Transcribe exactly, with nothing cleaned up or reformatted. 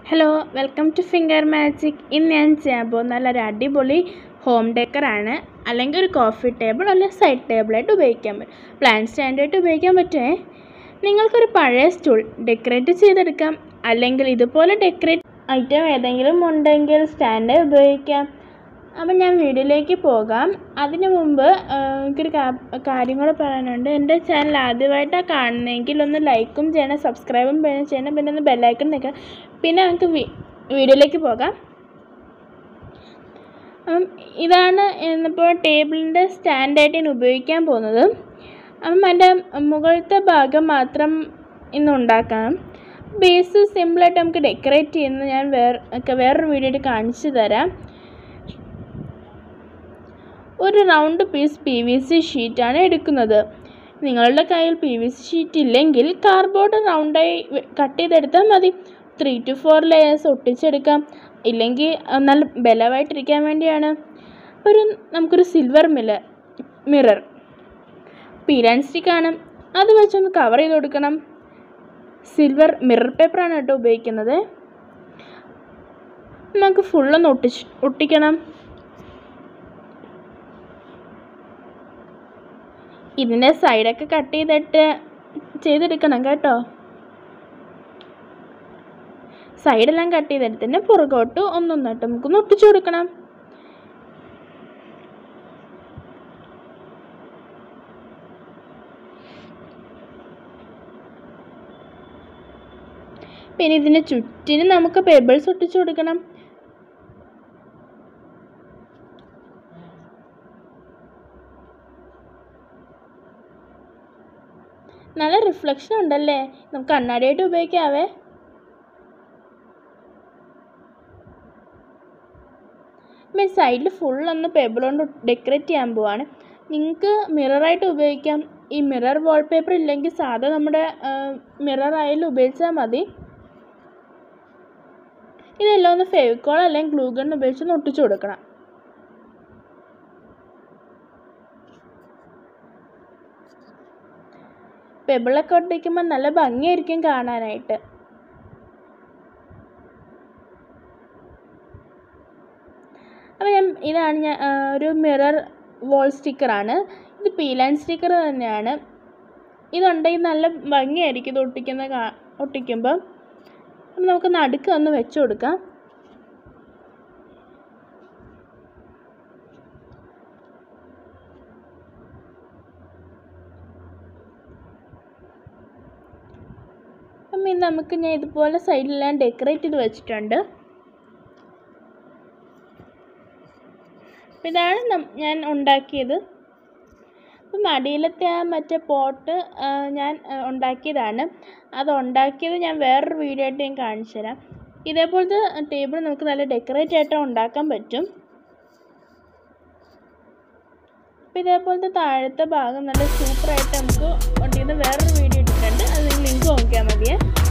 Hello welcome to finger magic. ഇന്ന് ഞാൻ ചെയ്യാൻ പോകുന്ന നല്ലൊരു അടിപൊളി ഹോം ഡെക്കറാണ്. അല്ലെങ്കിൽ ഒരു കോഫി ടേബിൾ അല്ലെങ്കിൽ സൈഡ് ടേബിളായിട്ട് ഉപയോഗിക്കാൻ പറ്റും, പ്ലാന്റ് സ്റ്റാൻഡായിട്ട് ഉപയോഗിക്കാൻ പറ്റുമേ. നിങ്ങൾക്കൊരു പഴയ സ്റ്റൂൾ ഡെക്കറേറ്റ് ചെയ്തെടുക്കാം, അല്ലെങ്കിൽ ഇതുപോലെ ഡെക്കറേറ്റ് ഐറ്റം ഏതെങ്കിലും ഉണ്ടെങ്കിൽ സ്റ്റാൻഡ് ഉപയോഗിക്കാം. അപ്പം ഞാൻ വീഡിയോയിലേക്ക് പോകാം. അതിനു മുമ്പ് എനിക്കൊരു കാര്യങ്ങൾ പറയാനുണ്ട്. എൻ്റെ ചാനൽ ആദ്യമായിട്ടാണ് കാണുന്നതെങ്കിൽ ഒന്ന് ലൈക്കും ചെയ്യണം, സബ്സ്ക്രൈബും ചെയ്യണം, പിന്നെ ഒന്ന് ബെല്ലൈക്കൺ നിൽക്കണം. പിന്നെ നമുക്ക് വീഡിയോയിലേക്ക് പോകാം. ഇതാണ് ഇന്നിപ്പോൾ ടേബിളിൻ്റെ സ്റ്റാൻഡായിട്ട് ഞാൻ ഉപയോഗിക്കാൻ പോകുന്നത്. അപ്പം അതിൻ്റെ മുകളിലത്തെ ഭാഗം മാത്രം ഇന്ന് ഉണ്ടാക്കാം. ബേസ് സിമ്പിളായിട്ട് നമുക്ക് ഡെക്കറേറ്റ് ചെയ്യുന്നത് ഞാൻ വേറെ ഒക്കെ വേറൊരു വീഡിയോയിൽ കാണിച്ചു തരാം. ഒരു round piece P V C ഷീറ്റാണ് എടുക്കുന്നത്. നിങ്ങളുടെ കയ്യിൽ പി വി സി ഷീറ്റ് ഇല്ലെങ്കിൽ കാർഡ്ബോർഡ് റൗണ്ടായി കട്ട് ചെയ്തെടുത്താൽ മതി. ത്രീ ടു ഫോർ ലെയേഴ്സ് ഒട്ടിച്ചെടുക്കാം, ഇല്ലെങ്കിൽ നല്ല ബലമായിട്ടിരിക്കാൻ വേണ്ടിയാണ്. ഒരു നമുക്കൊരു silver miller mirror peel and സ്റ്റിക്കാണ്, അത് വെച്ചൊന്ന് കവർ ചെയ്ത് കൊടുക്കണം. സിൽവർ മിറർ പേപ്പറാണ് കേട്ടോ ഉപയോഗിക്കുന്നത്. നമുക്ക് ഫുള്ളൊന്ന് ഒട്ടിച്ച് ഒട്ടിക്കണം. ഇതിൻ്റെ സൈഡൊക്കെ കട്ട് ചെയ്തിട്ട് ചെയ്തെടുക്കണം കേട്ടോ. സൈഡെല്ലാം കട്ട് ചെയ്തെടുത്തതിന് പുറകോട്ട് ഒന്നൊന്നിട്ട് നമുക്കൊന്ന് ഒട്ടിച്ചു കൊടുക്കണം. പിന്നെ ഇതിന് ചുറ്റിനും നമുക്ക് പേബിൾസ് ഒട്ടിച്ചു കൊടുക്കണം. നല്ല റിഫ്ലക്ഷൻ ഉണ്ടല്ലേ, നമുക്ക് കണ്ണാടിയായിട്ട് ഉപയോഗിക്കാവേ. പിന്നെ സൈഡിൽ ഫുള്ളൊന്ന് പേബിൾ കൊണ്ട് ഡെക്കറേറ്റ് ചെയ്യാൻ പോവാണ്. നിങ്ങൾക്ക് മിററായിട്ട് ഉപയോഗിക്കാം. ഈ മിറർ വാൾപേപ്പർ ഇല്ലെങ്കിൽ സാധാ നമ്മുടെ മിറർ ആയാലും ഉപയോഗിച്ചാൽ മതി. ഇതെല്ലാം ഒന്ന് ഫെവിക്കോൾ അല്ലെങ്കിൽ ഗ്ലൂ ഗൺ ഉപയോഗിച്ചൊന്ന് ഒട്ടിച്ചു കൊടുക്കണം. പെബിളൊക്കെ ഒട്ടിക്കുമ്പോൾ നല്ല ഭംഗിയായിരിക്കും കാണാനായിട്ട്. അപ്പോൾ ഞാൻ ഇതാണ് ഞാൻ ഒരു മിറർ വാൾ സ്റ്റിക്കറാണ്. ഇത് പീൽ ആൻഡ് സ്റ്റിക്കർ തന്നെയാണ്. ഇതുണ്ടെങ്കിൽ നല്ല ഭംഗിയായിരിക്കും ഇത് ഒട്ടിക്കുന്ന ഒട്ടിക്കുമ്പോൾ. അപ്പം നമുക്ക് നടുക്ക് ഒന്ന് വെച്ച് കൊടുക്കാം. അപ്പം ഇത് നമുക്ക് ഞാൻ ഇതുപോലെ സൈഡിലെല്ലാം ഡെക്കറേറ്റ് ചെയ്ത് വെച്ചിട്ടുണ്ട്. ഇതാണ് ഞാൻ ഉണ്ടാക്കിയത്. അപ്പം അടിയിലത്തെ ആ മറ്റേ പോട്ട് ഞാൻ ഉണ്ടാക്കിയതാണ്. അത് ഉണ്ടാക്കിയത് ഞാൻ വേറൊരു വീഡിയോ ആയിട്ട് ഞാൻ കാണിച്ചു തരാം. ഇതേപോലത്തെ ടേബിൾ നമുക്ക് നല്ല ഡെക്കറേറ്റ് ആയിട്ട് ഉണ്ടാക്കാൻ പറ്റും. അപ്പം ഇതേപോലത്തെ താഴത്തെ ഭാഗം നല്ല സൂപ്പറായിട്ട് നമുക്ക് ഉണ്ടാക്കുന്ന വേറൊരു വീഡിയോ ഇട്ടിട്ടുണ്ട്. അത് നിങ്ങൾ ലിങ്ക് നോക്കിയാൽ മതിയേ.